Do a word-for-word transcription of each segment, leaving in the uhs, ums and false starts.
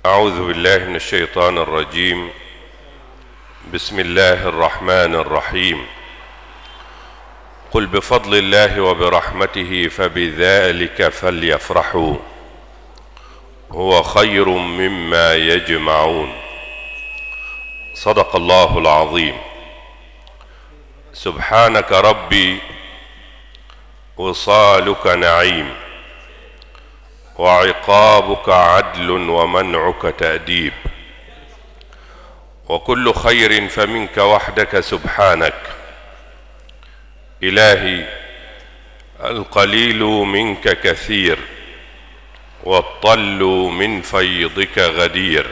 أعوذ بالله من الشيطان الرجيم. بسم الله الرحمن الرحيم. قل بفضل الله وبرحمته فبذلك فليفرحوا هو خير مما يجمعون. صدق الله العظيم. سبحانك ربي وصالك نعيم، وعقابك عدل ومنعك تأديب، وكل خير فمنك وحدك سبحانك. إلهي القليل منك كثير، والطل من فيضك غدير.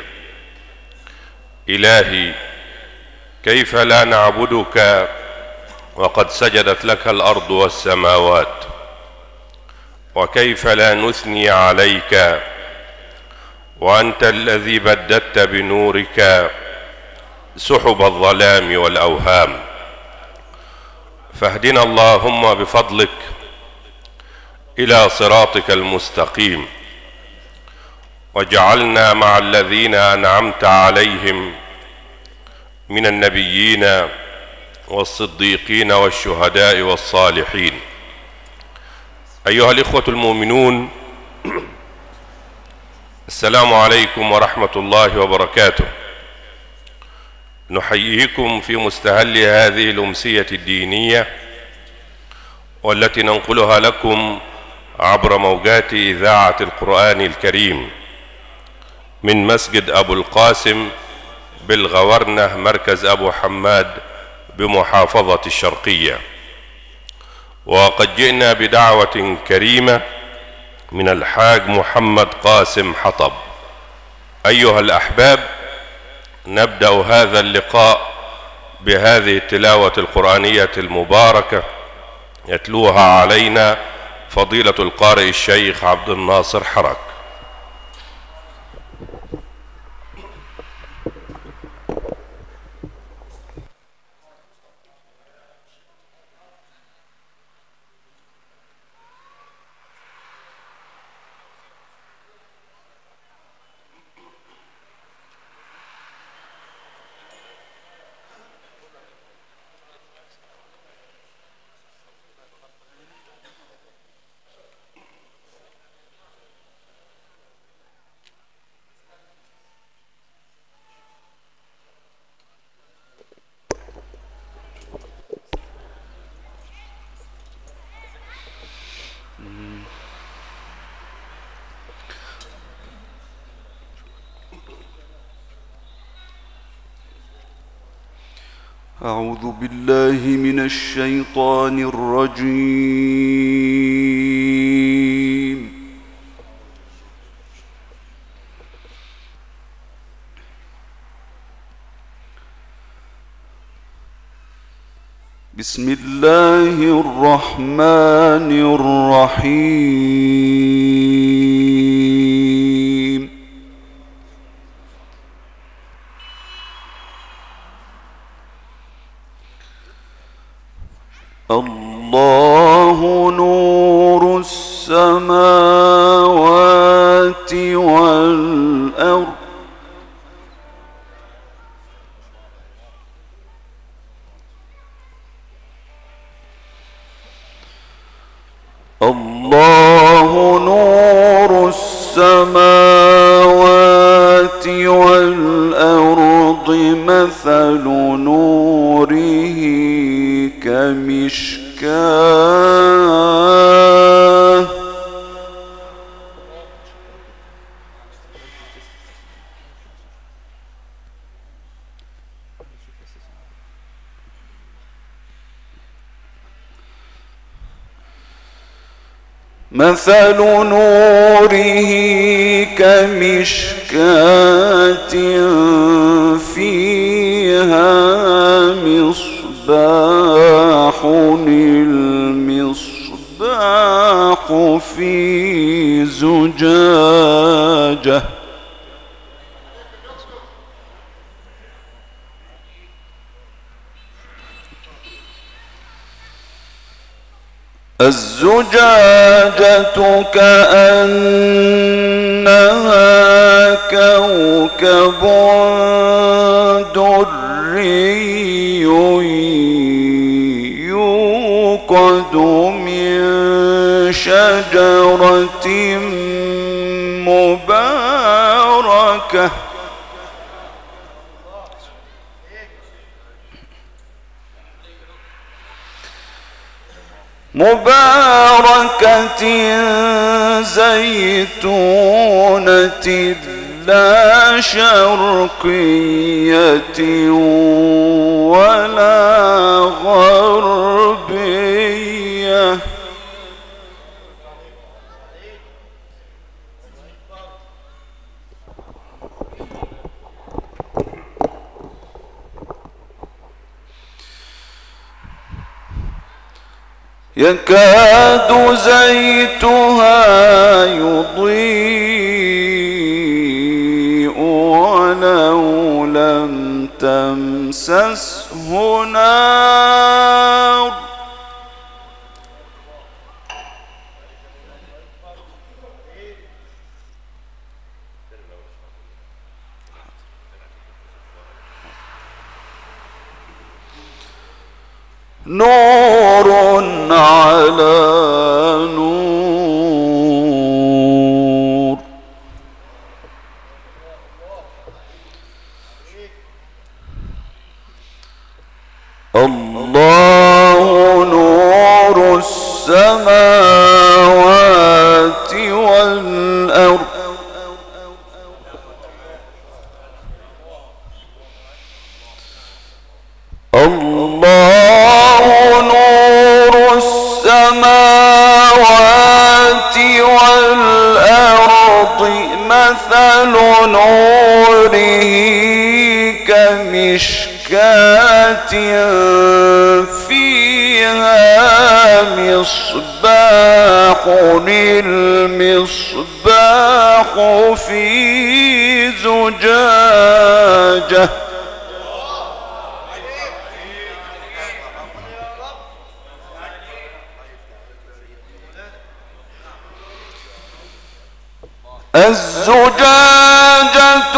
إلهي كيف لا نعبدك وقد سجدت لك الأرض والسماوات، وكيف لا نثني عليك وأنت الذي بددت بنورك سحب الظلام والأوهام. فاهدنا اللهم بفضلك إلى صراطك المستقيم، واجعلنا مع الذين أنعمت عليهم من النبيين والصديقين والشهداء والصالحين. أيها الإخوة المؤمنون، السلام عليكم ورحمة الله وبركاته. نحييكم في مستهل هذه الأمسية الدينية، والتي ننقلها لكم عبر موجات إذاعة القرآن الكريم من مسجد أبو القاسم بالغورنة، مركز أبو حماد بمحافظة الشرقية. وقد جئنا بدعوة كريمة من الحاج محمد قاسم حطب. أيها الأحباب، نبدأ هذا اللقاء بهذه التلاوة القرآنية المباركة يتلوها علينا فضيلة القارئ الشيخ عبد الناصر حرك. أعوذ بالله من الشيطان الرجيم. بسم الله الرحمن الرحيم. الله نور السماوات والأرض. الله نور السماوات والأرض. مثل نوره كمشكاة مثل نوره كمشكاة فيها مصباح. المصباح في زجاجة الزجاجة كأنها كوكب دري يوقد من شجرة مباركة مباركة زيتونة لا شرقية ولا غربية يكاد زيتها يضيء ولو لم تمسسه نار نور على نور الله نور السماوات والأرض الله نور السماوات والأرض مثل نوره كمشكاة فيها مصباح المصباح في زجاجة الزجاجة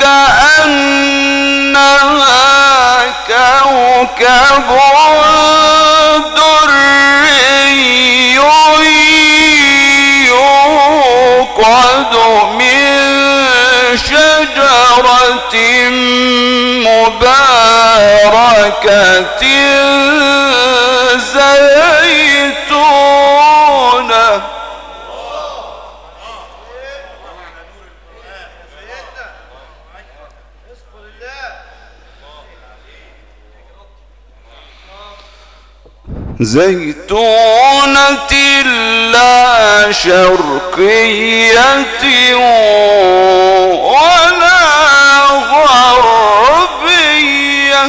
كأنها كوكب دري يوقد من شجرة مباركة زيتونة زيتونة لا شرقية ولا غربية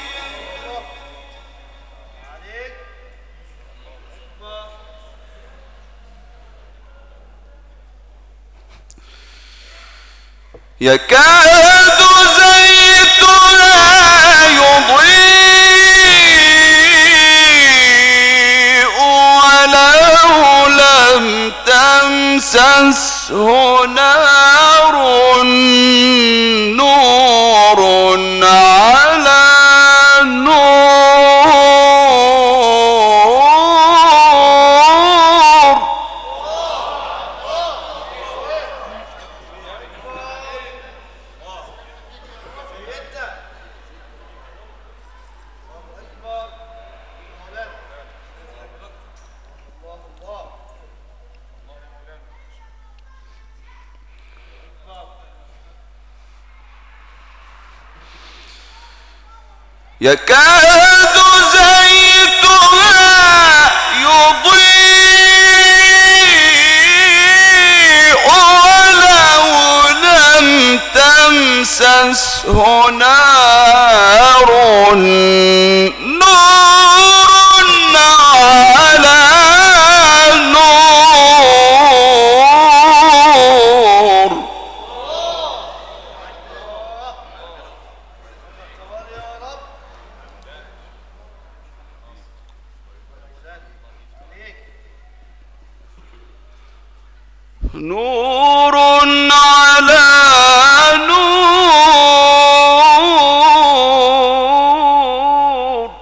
يكاد زيتها يضيء ولو لم تمسسه نار نور على نور يكاد زيتها يضيء ولو لم تمسسه نار نور على نور نور على نور.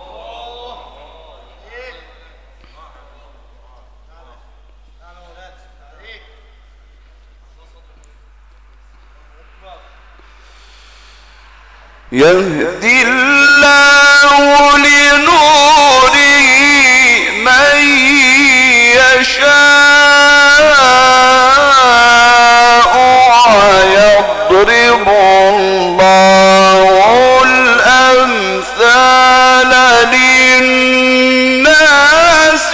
يهدي الله لنوره من يشاء ويضرب الله الأمثال للناس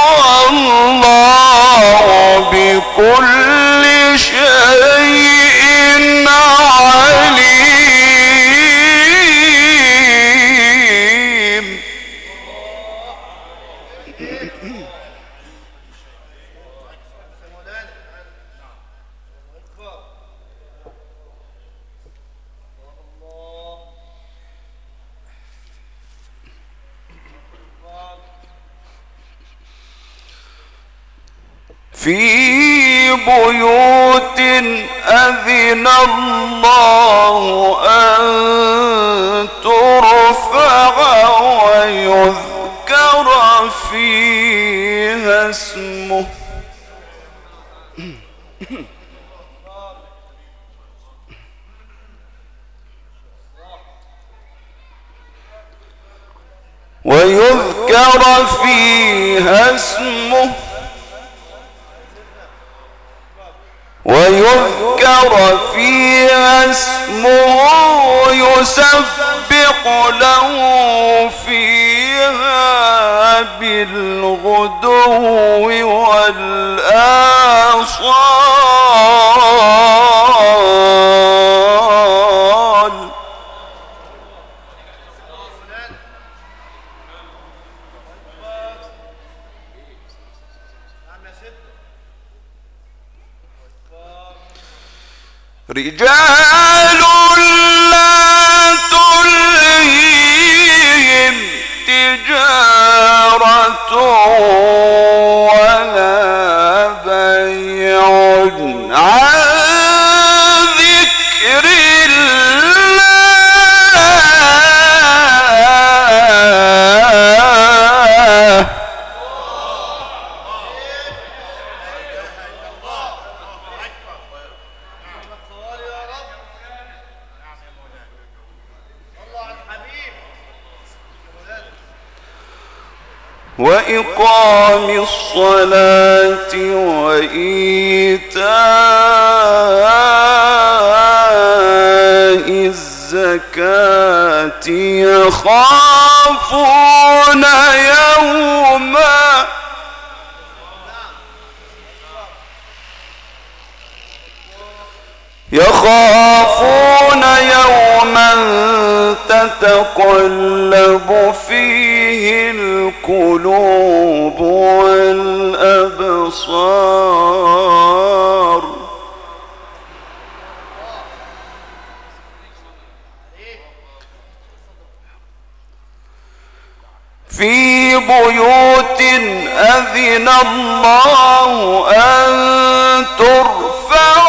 والله بكل شيء عليم. في بيوت أذن الله أن ترفع ويذكر فيها اسمه ويذكر فيها اسمه ويذكر فيها اسمه يسبح له فيها بالغدو والآصال. رجال لا تلهيهم تجارة ولا بيع عن ذكر الله. وإقام الصلاة وإيتاء الزكاة يخافون يوما يخافون يوما تتقلب فيه القلوب والأبصار. في بيوت أذن الله أن ترفع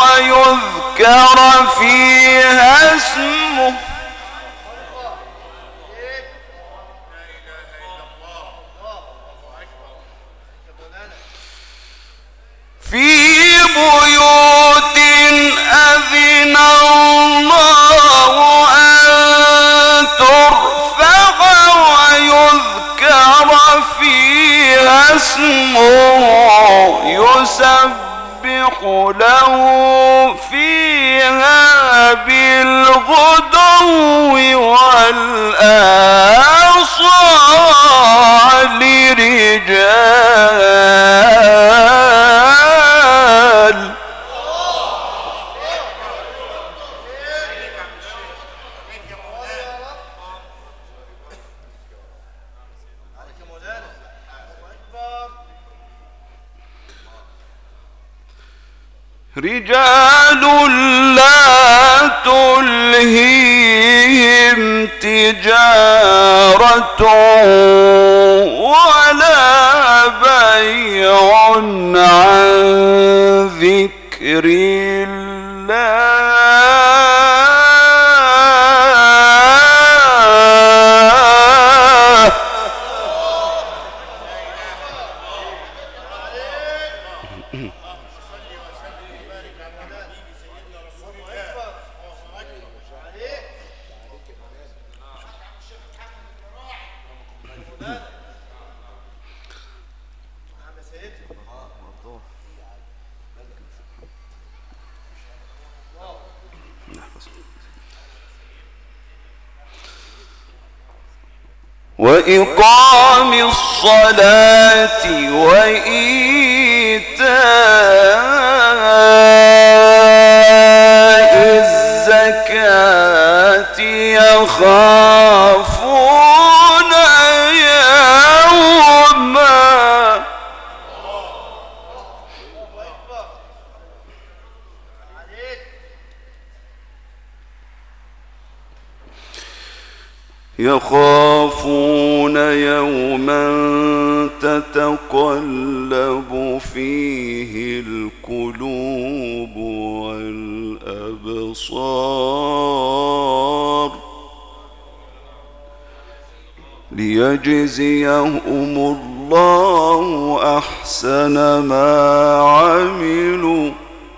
ويذكر فيها اسمه في بيوت أذن الله أن ترفع ويذكر فيها اسمه يسبح له فيها بالغدو والآصال رجال. رجال لا تلهيهم تجارة ولا بيع عن وإقام الصلاة وإيتاء الزكاة يخافون يوما يخافون يوما تتقلب فيه القلوب والأبصار ليجزيهم الله أحسن ما عملوا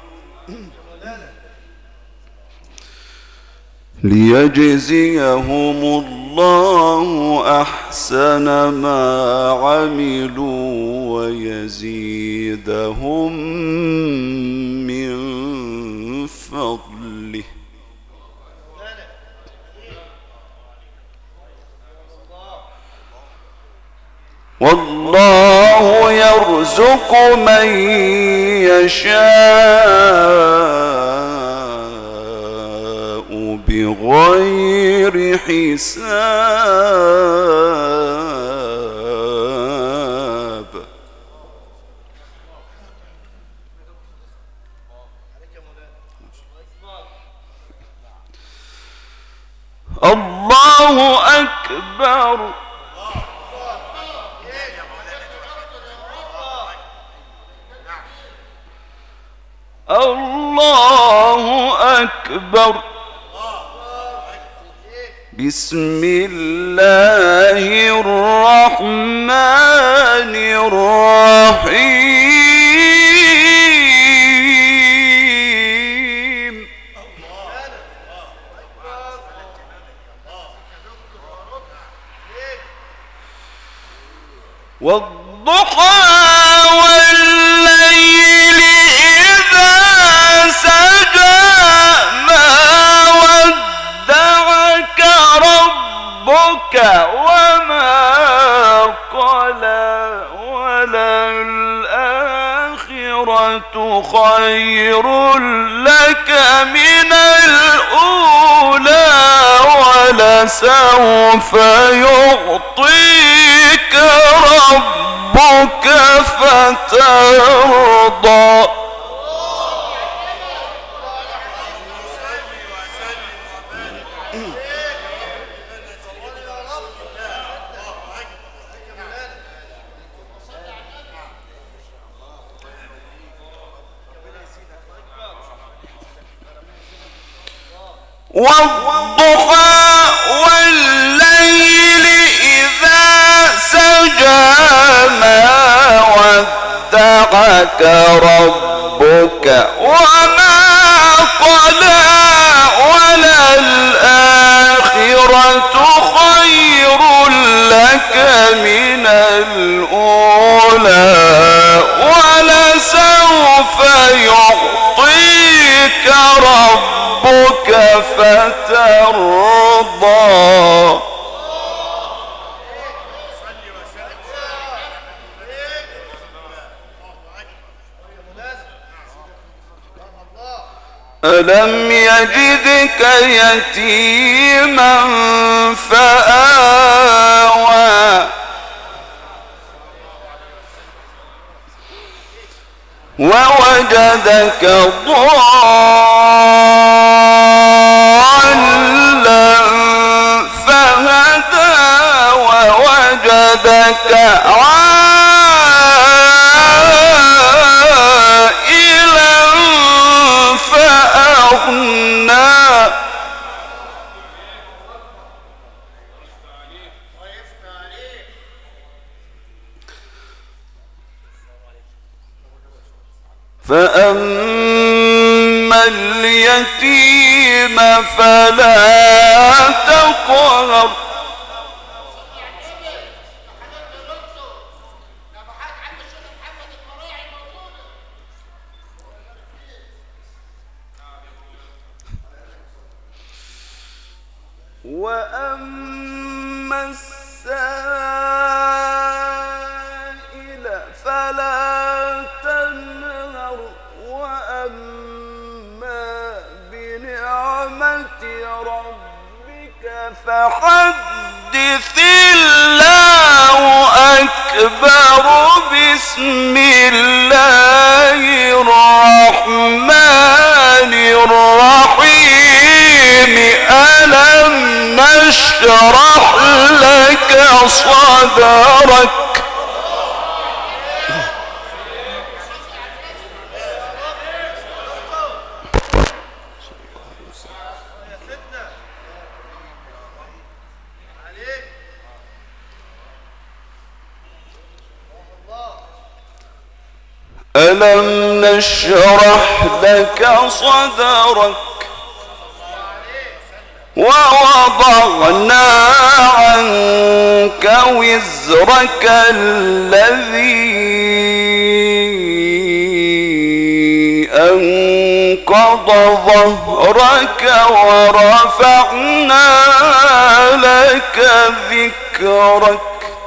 ليجزيهم الله أحسن ما عملوا ويزيدهم من فضله والله يرزق من يشاء بغير حساب الله أكبر الله أكبر بسم الله الرحمن الرحيم والضحى والليل إذا سجى ما ودعك ربك وما قلى وللآخرة خير لك من الأولى ولسوف يعطيك ربك فترضى والضحى والليل إذا سجى ما ودعك ربك وما قلى وللآخرة خير لك من الأولى ولسوف يعطيك ربك فترضى ألم يجدك يتيما فآوى ووجدك ضالا فهدى ووجدك عائلا فأغنى فأما اليتيم فلا تقهر وأما السائل فلا تنهر وأما بنعمة ربك فحدث الله أكبر بسم الله الرحمن الرحيم ألم نشرح لك صدرك ألم نشرح لك صدرك ووضعنا عنك وزرك الذي أنقض ظهرك ورفعنا لك ذكرك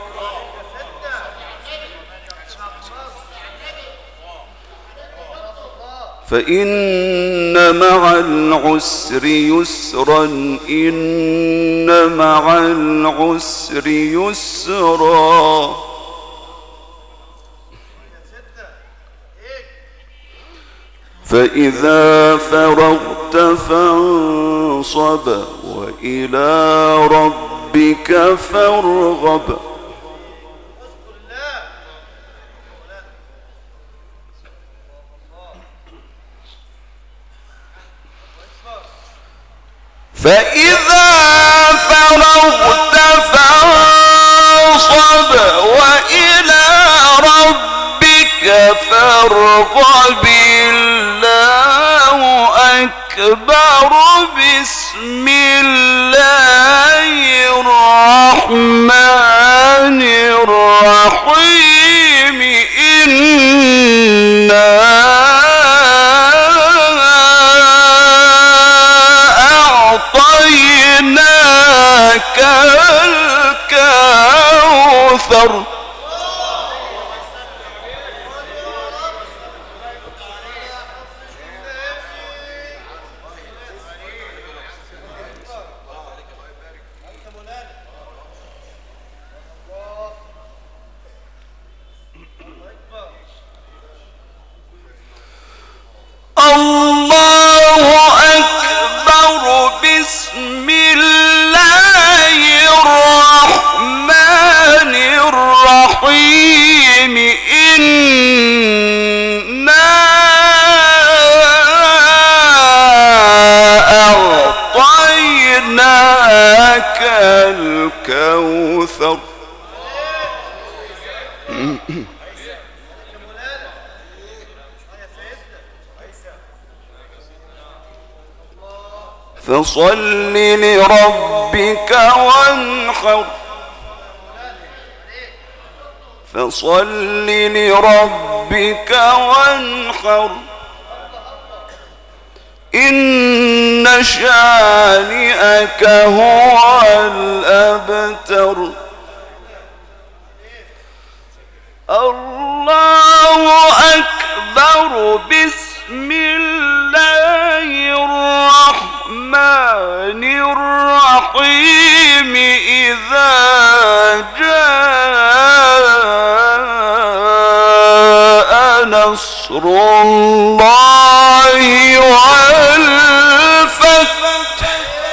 فإن مع العسر يسرا إن مع العسر يسرا فإذا فرغت فانصب وإلى ربك فارغب فإذا فرغت فانصب وإلى ربك فارغب الله أكبر بسم الله الرحمن الرحيم إنا أعطيناك الكوثر الله أكبر بسم الله الرحمن الرحيم إنا أعطيناك الكوثر فصل لربك وانحر فصل لربك وانحر إن شانئك هو الأبتر الله أكبر بسم الله الرحمن الرحيم إذا جاء نصر الله والفتح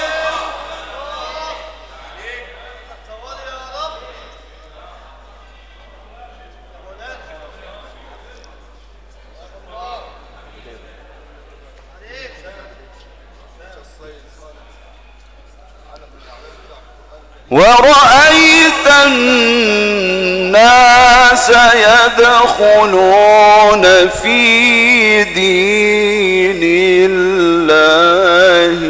ورأيت الناس يدخلون في دين الله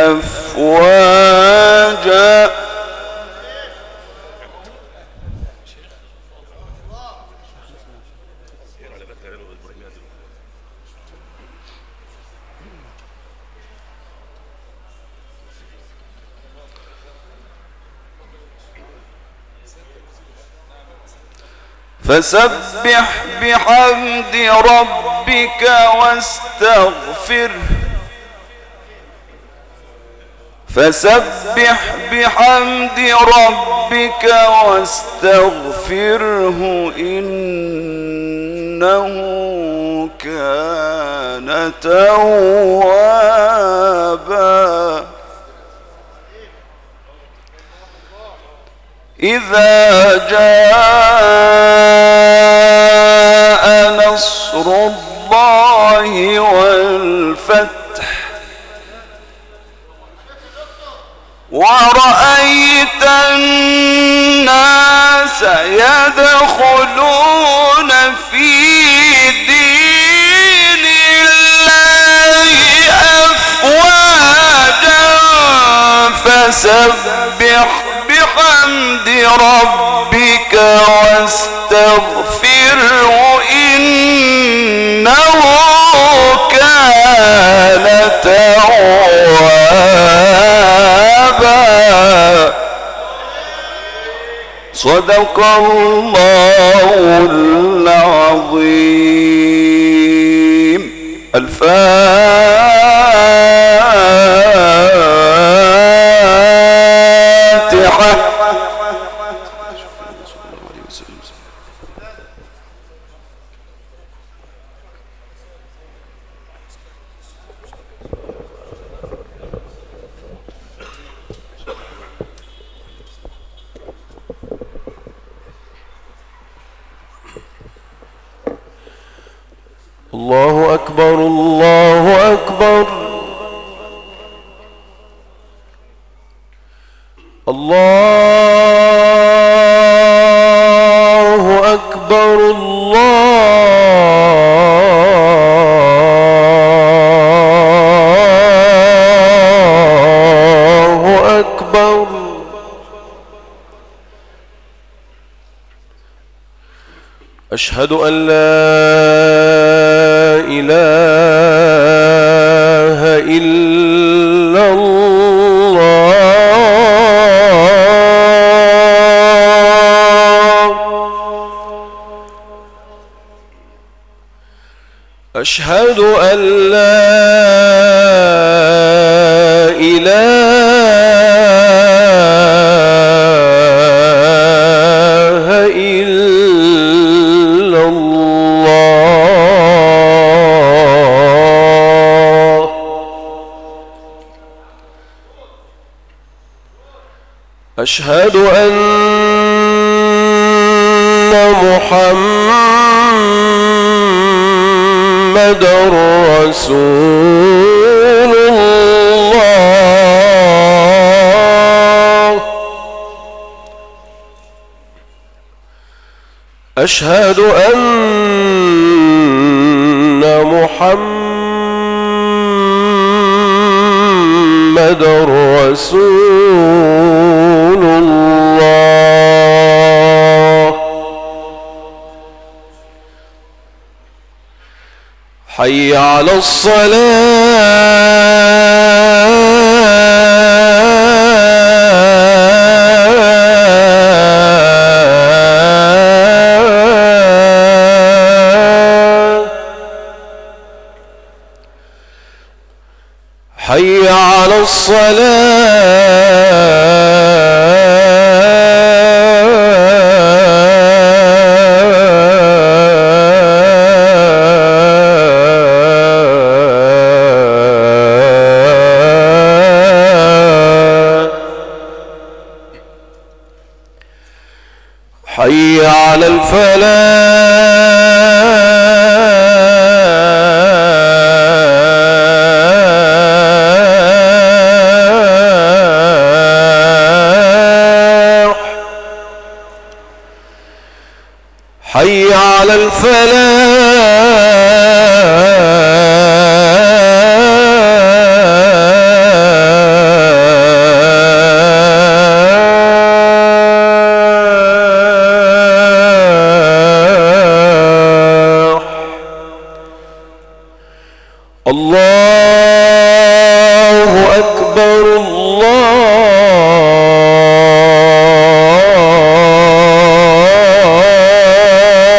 أفواجا فسبح بحمد ربك واستغفره فسبح بحمد ربك واستغفره إنه كان توابا إذا جاء نصر الله والفتح ورأيت الناس يدخلون في دين الله أفواجا فسبح بحمد ربك واستغفره إنه كان توابا. صدق الله العظيم. الفاتحة. الله أكبر الله أكبر الله أكبر الله أكبر. أشهد أن لا إله إلا الله. أشهد أن لا إله إلا الله. أشهد أن محمدًا رسول الله. أشهد أن محمدًا رسول الله. حي على الصلاة. حي على الصلاة. حي على الفلاح. حي على الفلاح. الله أكبر الله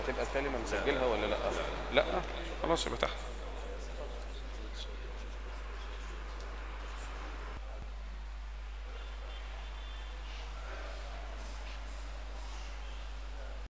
هتبقى الكلمة مسجلها ولا لا؟ لا خلاص يبقى تحت.